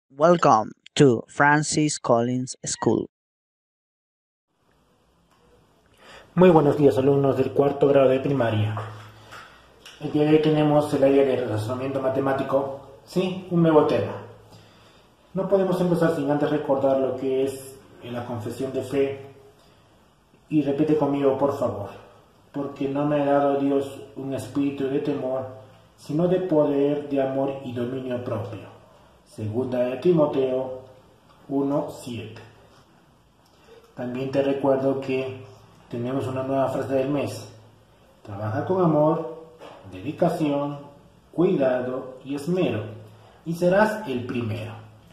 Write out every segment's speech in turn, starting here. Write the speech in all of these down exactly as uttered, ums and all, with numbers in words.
Welcome to Francis Collins School. Muy buenos días, alumnos del cuarto grado de primaria. El día de hoy tenemos el área de razonamiento matemático, sí, un nuevo tema. No podemos empezar sin antes recordar lo que es la confesión de fe. Y repite conmigo, por favor, porque no me ha dado Dios un espíritu de temor, sino de poder, de amor y dominio propio. Segunda de Timoteo uno, siete. También te recuerdo que tenemos una nueva frase del mes. Trabaja con amor, dedicación, cuidado y esmero, y serás el primero.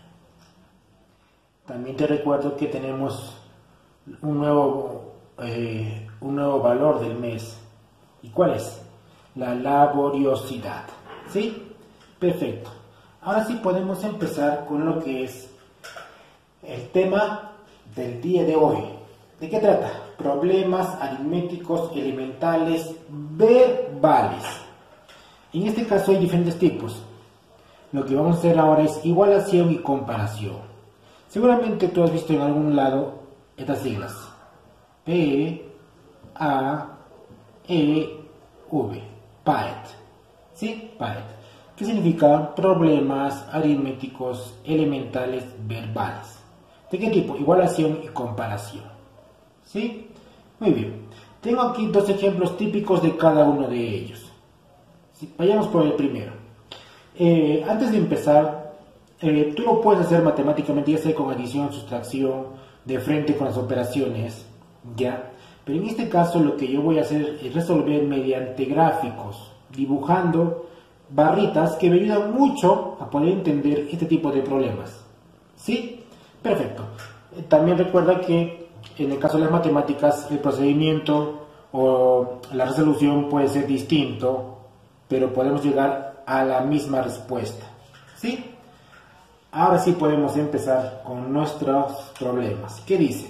También te recuerdo que tenemos un nuevo, eh, un nuevo valor del mes. ¿Y cuál es? La laboriosidad. ¿Sí? Perfecto. Ahora sí podemos empezar con lo que es el tema del día de hoy. ¿De qué trata? Problemas aritméticos elementales verbales. En este caso hay diferentes tipos. Lo que vamos a hacer ahora es igualación y comparación. Seguramente tú has visto en algún lado estas siglas. P, A, E, V. PAET. ¿Sí? PAET. ¿Qué significa? Problemas aritméticos elementales verbales. ¿De qué tipo? Igualación y comparación. ¿Sí? Muy bien. Tengo aquí dos ejemplos típicos de cada uno de ellos. ¿Sí? Vayamos por el primero. Eh, antes de empezar, eh, tú lo puedes hacer matemáticamente, ya sea con adición, sustracción, de frente con las operaciones, ¿ya? Pero en este caso lo que yo voy a hacer es resolver mediante gráficos, dibujando barritas que me ayudan mucho a poder entender este tipo de problemas. ¿Sí? Perfecto. También recuerda que en el caso de las matemáticas el procedimiento o la resolución puede ser distinto, pero podemos llegar a la misma respuesta. ¿Sí? Ahora sí podemos empezar con nuestros problemas. ¿Qué dice?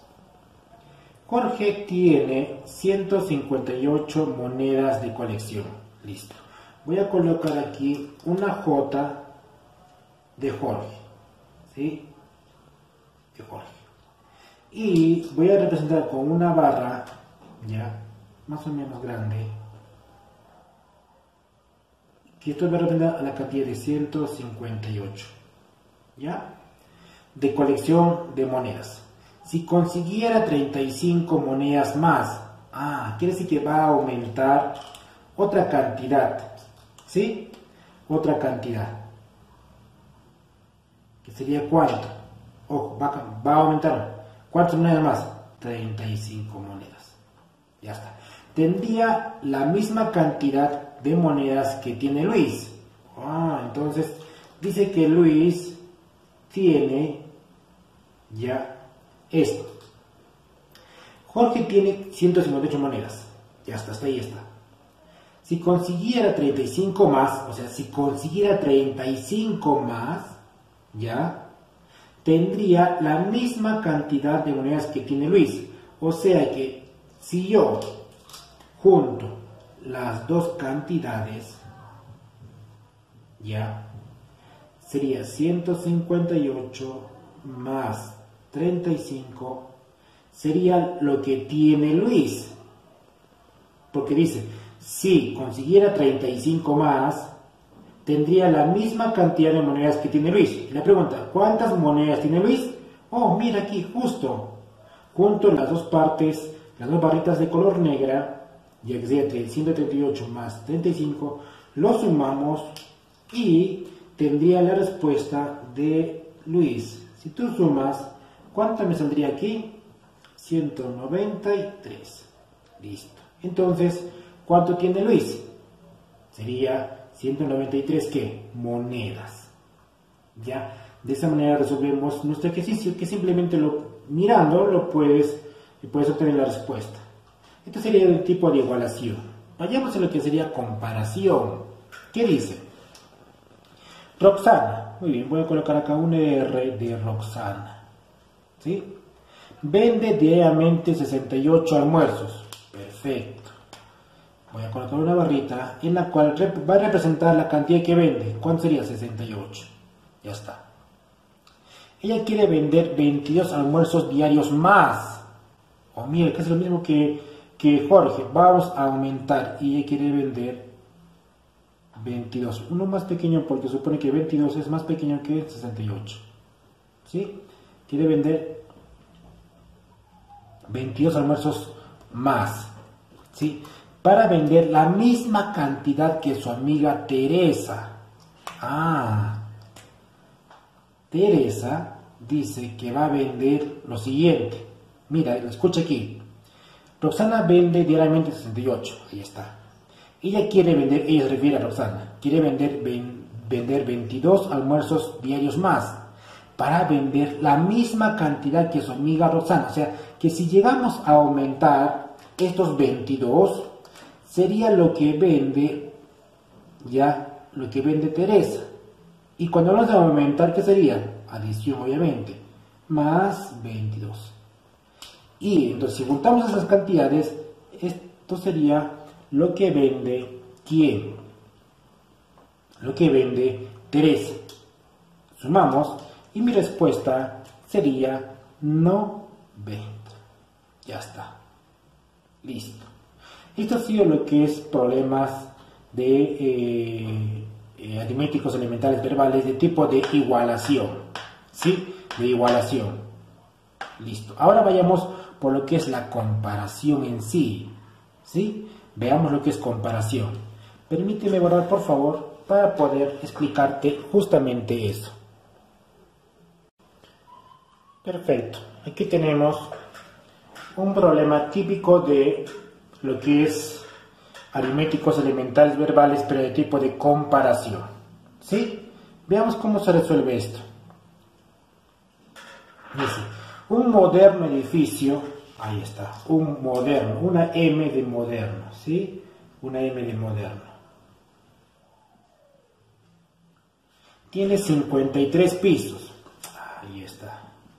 Jorge tiene ciento cincuenta y ocho monedas de colección. Listo. Voy a colocar aquí una J de Jorge. ¿Sí? De Jorge. Y voy a representar con una barra, ya, más o menos grande, que esto va a representar a la cantidad de ciento cincuenta y ocho. ¿Ya? De colección de monedas. Si consiguiera treinta y cinco monedas más, ah, quiere decir que va a aumentar otra cantidad. ¿Sí? Otra cantidad. ¿Que sería cuánto? Ojo, va, va a aumentar. ¿Cuántas monedas más? treinta y cinco monedas. Ya está. Tendría la misma cantidad de monedas que tiene Luis. Ah, entonces dice que Luis tiene ya esto. Jorge tiene ciento cincuenta y ocho monedas. Ya está, hasta ahí está. Si consiguiera treinta y cinco más, o sea, si consiguiera treinta y cinco más, ya, tendría la misma cantidad de monedas que tiene Luis. O sea que si yo junto las dos cantidades, ya, sería ciento cincuenta y ocho más treinta y cinco, sería lo que tiene Luis. Porque dice, si consiguiera treinta y cinco más, tendría la misma cantidad de monedas que tiene Luis. Y la pregunta, ¿cuántas monedas tiene Luis? Oh, mira aquí, justo. Junto las dos partes, las dos barritas de color negra, ya que sería ciento treinta y ocho más treinta y cinco, lo sumamos y tendría la respuesta de Luis. Si tú sumas, ¿cuánto me saldría aquí? ciento noventa y tres. Listo. Entonces, ¿cuánto tiene Luis? Sería ciento noventa y tres, ¿qué? Monedas. Ya, de esa manera resolvemos nuestro ejercicio, que simplemente lo, mirando lo puedes, puedes obtener la respuesta. Esto sería el tipo de igualación. Vayamos a lo que sería comparación. ¿Qué dice? Roxana. Muy bien, voy a colocar acá un R de Roxana. ¿Sí? Vende diariamente sesenta y ocho almuerzos. Perfecto. Voy a colocar una barrita en la cual va a representar la cantidad que vende. ¿Cuánto sería? sesenta y ocho. Ya está. Ella quiere vender veintidós almuerzos diarios más. O mira, que es lo mismo que, que Jorge. Vamos a aumentar. Y ella quiere vender veintidós. Uno más pequeño porque supone que veintidós es más pequeño que sesenta y ocho. ¿Sí? Quiere vender veintidós almuerzos más. ¿Sí? Para vender la misma cantidad que su amiga Teresa. Ah. Teresa dice que va a vender lo siguiente. Mira, escucha aquí. Roxana vende diariamente sesenta y ocho. Ahí está. Ella quiere vender, ella se refiere a Roxana, quiere vender, ven, vender veintidós almuerzos diarios más para vender la misma cantidad que su amiga Roxana. O sea, que si llegamos a aumentar estos veintidós, sería lo que vende, ya, lo que vende Teresa. Y cuando hablamos de aumentar, ¿qué sería? Adición, obviamente, más veintidós. Y entonces, si juntamos esas cantidades, esto sería lo que vende ¿quién? Lo que vende Teresa. Sumamos y mi respuesta sería noventa. Ya está. Listo. Esto ha sido lo que es problemas de eh, eh, aritméticos elementales verbales de tipo de igualación. ¿Sí? De igualación. Listo. Ahora vayamos por lo que es la comparación en sí. ¿Sí? Veamos lo que es comparación. Permíteme borrar, por favor, para poder explicarte justamente eso. Perfecto. Aquí tenemos un problema típico de lo que es aritméticos elementales verbales, pero de tipo de comparación. ¿Sí? Veamos cómo se resuelve esto. Dice, un moderno edificio, ahí está, un moderno, una M de moderno, ¿sí? Una M de moderno. Tiene cincuenta y tres pisos. Ahí está.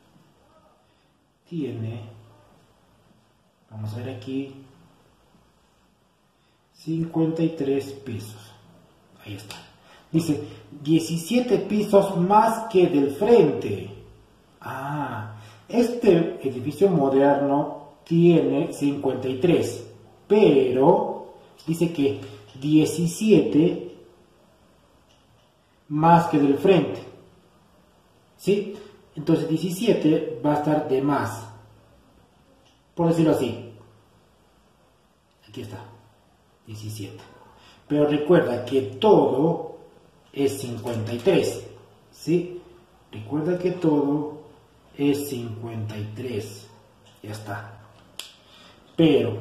Tiene, vamos a ver aquí, cincuenta y tres pisos. Ahí está. Dice, diecisiete pisos más que del frente. Ah, este edificio moderno tiene cincuenta y tres, pero dice que diecisiete más que del frente. ¿Sí? Entonces diecisiete va a estar de más, por decirlo así. Aquí está, diecisiete. Pero recuerda que todo es cincuenta y tres. ¿Sí? Recuerda que todo es cincuenta y tres. Ya está. Pero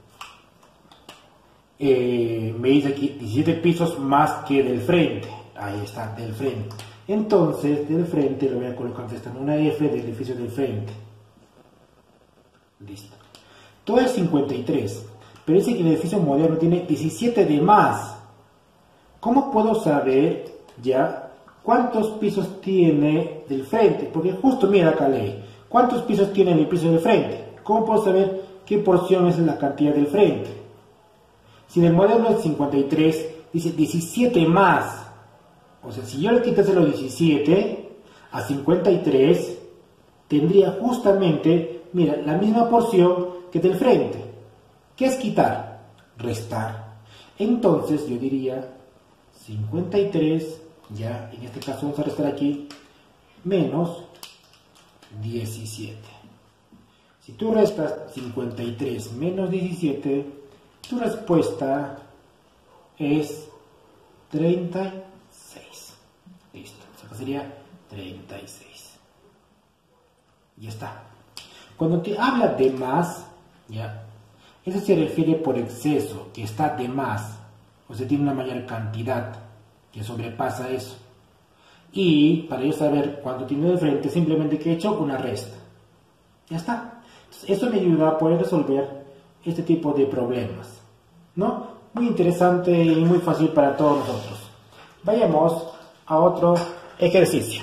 eh, me dice aquí diecisiete pisos más que del frente. Ahí está, del frente. Entonces, del frente lo voy a colocar en una F del edificio del frente. Listo. Todo es cincuenta y tres. Pero dice que el edificio moderno tiene diecisiete de más. ¿Cómo puedo saber ya cuántos pisos tiene del frente? Porque justo mira acá ley. ¿Cuántos pisos tiene el piso del frente? ¿Cómo puedo saber qué porción es la cantidad del frente? Si del moderno es cincuenta y tres, dice diecisiete más. O sea, si yo le quitase los diecisiete a cincuenta y tres, tendría justamente, mira, la misma porción que del frente. ¿Qué es quitar? Restar. Entonces yo diría cincuenta y tres, ya en este caso vamos a restar aquí, menos diecisiete. Si tú restas cincuenta y tres menos diecisiete, tu respuesta es treinta y seis. Listo, o sea, sería treinta y seis. Ya está. Cuando te habla de más, ya, eso se refiere por exceso, que está de más, o sea, tiene una mayor cantidad que sobrepasa eso. Y para yo saber cuánto tiene de frente, simplemente que he hecho una resta. Ya está. Entonces, eso me ayuda a poder resolver este tipo de problemas, ¿no? Muy interesante y muy fácil para todos nosotros. Vayamos a otro ejercicio.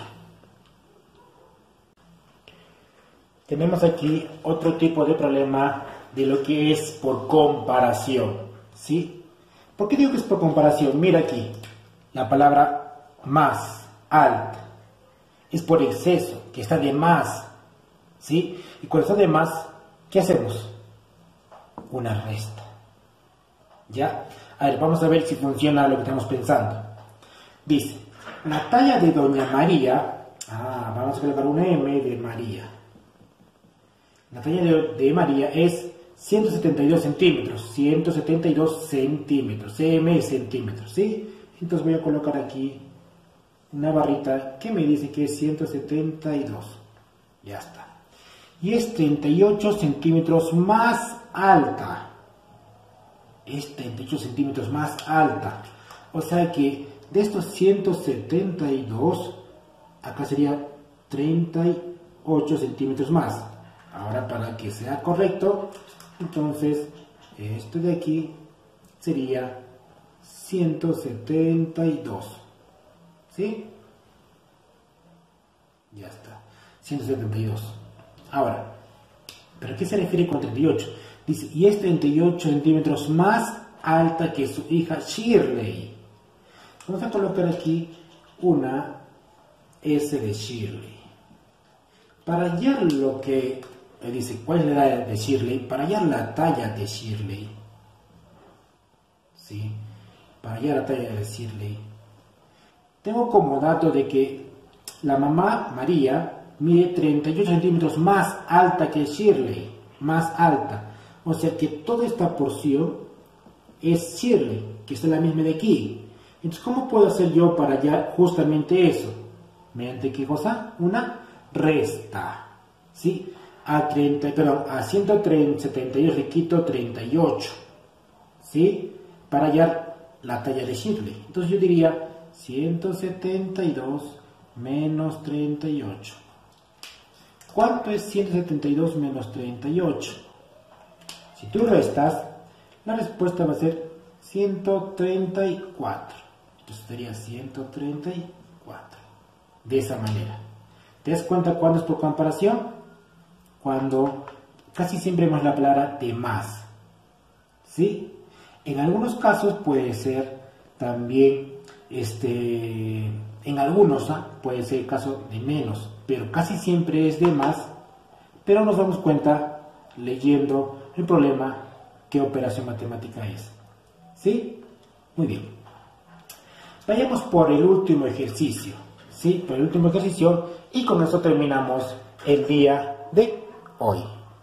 Tenemos aquí otro tipo de problema de lo que es por comparación, ¿sí? ¿Por qué digo que es por comparación? Mira aquí, la palabra más, alt. es por exceso, que está de más, ¿sí? Y cuando está de más, ¿qué hacemos? Una resta, ¿ya? A ver, vamos a ver si funciona lo que estamos pensando. Dice, la talla de Doña María, ah, vamos a colocar una M de María. La talla de, de María es ciento setenta y dos centímetros, ciento setenta y dos centímetros, M es centímetros, ¿sí? Entonces voy a colocar aquí una barrita que me dice que es ciento setenta y dos, ya está. Y es treinta y ocho centímetros más alta, es treinta y ocho centímetros más alta, o sea que de estos ciento setenta y dos, acá sería treinta y ocho centímetros más. Ahora, para que sea correcto, entonces esto de aquí sería ciento setenta y dos, ¿sí? Ya está, ciento setenta y dos. Ahora, ¿pero qué se refiere con treinta y ocho? Dice, y es treinta y ocho centímetros más alta que su hija Shirley. Vamos a colocar aquí una S de Shirley. Para hallar lo que eh, dice, ¿cuál es la edad de Shirley? Para hallar la talla de Shirley, ¿sí? Para hallar la talla de Shirley, tengo como dato de que la mamá María mide treinta y ocho centímetros más alta que Shirley, más alta. O sea que toda esta porción es Shirley, que es la misma de aquí. Entonces, ¿cómo puedo hacer yo para hallar justamente eso? ¿Mediante qué cosa? Una resta, ¿sí? A, treinta, perdón, a ciento setenta y dos le quito treinta y ocho, ¿sí? Para hallar la talla de Shirley. Entonces yo diría ciento setenta y dos menos treinta y ocho. ¿Cuánto es ciento setenta y dos menos treinta y ocho? Si tú restas, la respuesta va a ser ciento treinta y cuatro. Entonces sería ciento treinta y cuatro. De esa manera. ¿Te das cuenta cuándo es por comparación? Cuando casi siempre vemos la palabra de más, ¿sí? En algunos casos puede ser también, este, en algunos ¿ah? puede ser el caso de menos, pero casi siempre es de más, pero nos damos cuenta leyendo el problema qué operación matemática es, ¿sí? Muy bien. Vayamos por el último ejercicio, ¿sí? Por el último ejercicio y con eso terminamos el día de hoy.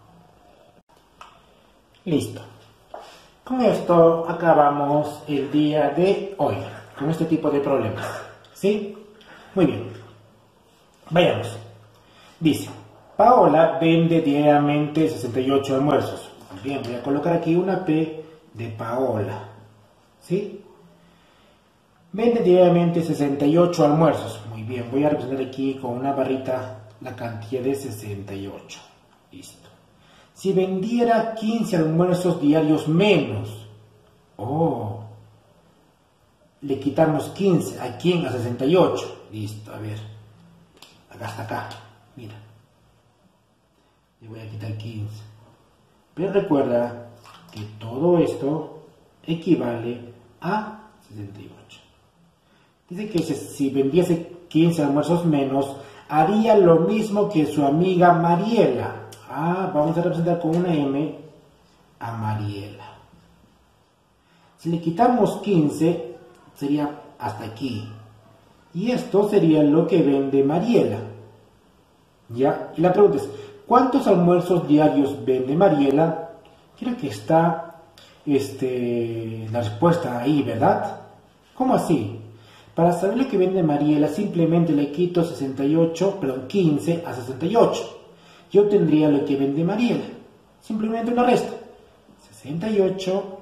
Listo. Con esto acabamos el día de hoy, con este tipo de problemas, ¿sí? Muy bien. Vayamos. Dice, Paola vende diariamente sesenta y ocho almuerzos. Muy bien, voy a colocar aquí una P de Paola, ¿sí? Vende diariamente sesenta y ocho almuerzos. Muy bien, voy a representar aquí con una barrita la cantidad de sesenta y ocho. Listo. Si vendiera quince almuerzos diarios menos, oh, le quitamos quince, ¿a quién? A sesenta y ocho. Listo, a ver, acá hasta acá, mira, le voy a quitar quince. Pero recuerda que todo esto equivale a sesenta y ocho. Dice que si vendiese quince almuerzos menos, haría lo mismo que su amiga Mariela. Ah, vamos a representar con una M a Mariela. Si le quitamos quince, sería hasta aquí. Y esto sería lo que vende Mariela. ¿Ya? Y la pregunta es, ¿cuántos almuerzos diarios vende Mariela? Creo que está este, la respuesta ahí, ¿verdad? ¿Cómo así? Para saber lo que vende Mariela, simplemente le quito sesenta y ocho, perdón, quince a sesenta y ocho. Yo tendría lo que vende Mariela. Simplemente una resta. sesenta y ocho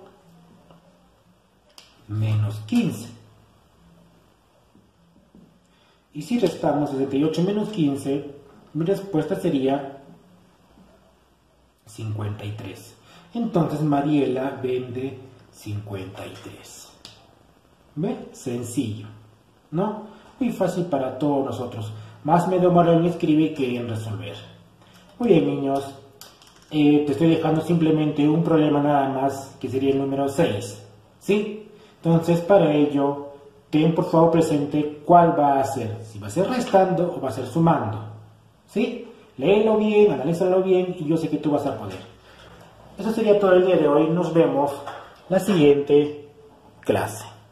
menos quince. Y si restamos sesenta y ocho menos quince, mi respuesta sería cincuenta y tres. Entonces Mariela vende cincuenta y tres. ¿Ven? Sencillo, ¿no? Muy fácil para todos nosotros. Más me demoro en escribir que en resolver. Muy bien, niños. Eh, te estoy dejando simplemente un problema nada más, que sería el número seis. ¿Sí? Entonces, para ello, ten por favor presente cuál va a ser, si va a ser restando o va a ser sumando. ¿Sí? Léelo bien, analízalo bien y yo sé que tú vas a poder. Eso sería todo el día de hoy. Nos vemos la siguiente clase.